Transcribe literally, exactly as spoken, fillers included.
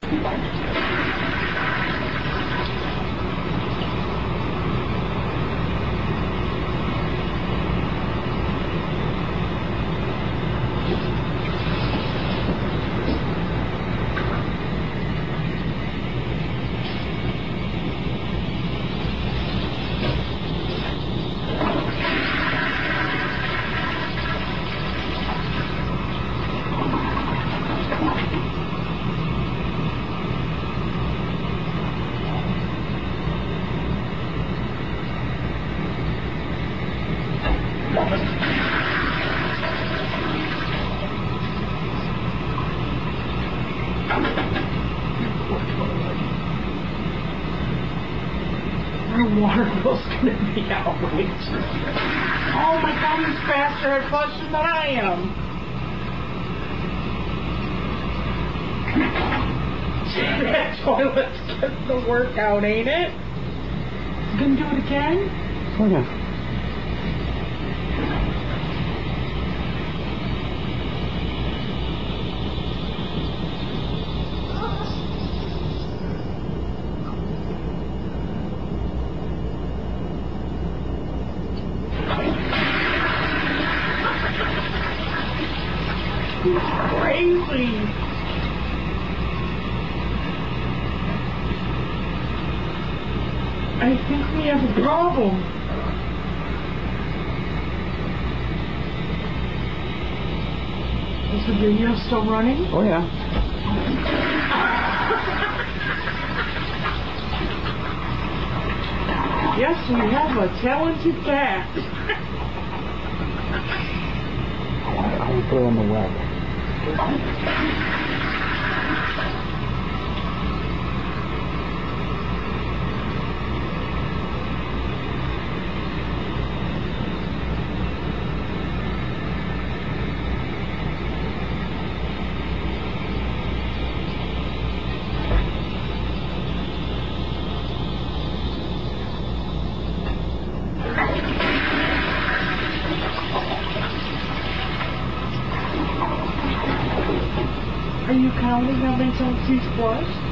Our water bill's gonna be outrageous. Oh my God, he's faster at flushing than I am. That toilet's getting the workout, ain't it? You gonna do it again? Oh yeah. He's crazy. I think we have a problem. Is the video still running? Oh yeah. Yes, we have a talented cat. I will put it on the web. Are you counting how many times he's flushed?